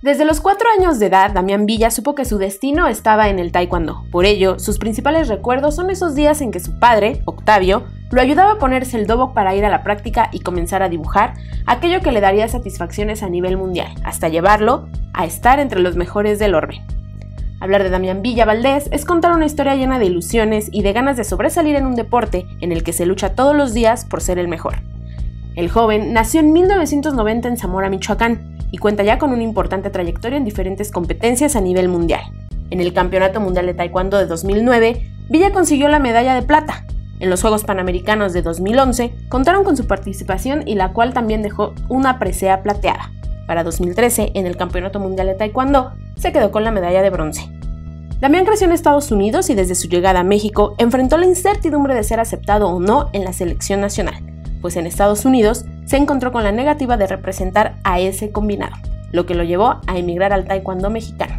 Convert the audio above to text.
Desde los 4 años de edad, Damián Villa supo que su destino estaba en el taekwondo. Por ello, sus principales recuerdos son esos días en que su padre, Octavio, lo ayudaba a ponerse el dobo para ir a la práctica y comenzar a dibujar aquello que le daría satisfacciones a nivel mundial, hasta llevarlo a estar entre los mejores del orbe. Hablar de Damián Villa Valdés es contar una historia llena de ilusiones y de ganas de sobresalir en un deporte en el que se lucha todos los días por ser el mejor. El joven nació en 1990 en Zamora, Michoacán, y cuenta ya con una importante trayectoria en diferentes competencias a nivel mundial. En el Campeonato Mundial de Taekwondo de 2009, Villa consiguió la medalla de plata. En los Juegos Panamericanos de 2011, contaron con su participación y la cual también dejó una presea plateada. Para 2013, en el Campeonato Mundial de Taekwondo, se quedó con la medalla de bronce. Damián creció en Estados Unidos y desde su llegada a México enfrentó la incertidumbre de ser aceptado o no en la selección nacional, pues en Estados Unidos se encontró con la negativa de representar a ese combinado, lo que lo llevó a emigrar al taekwondo mexicano.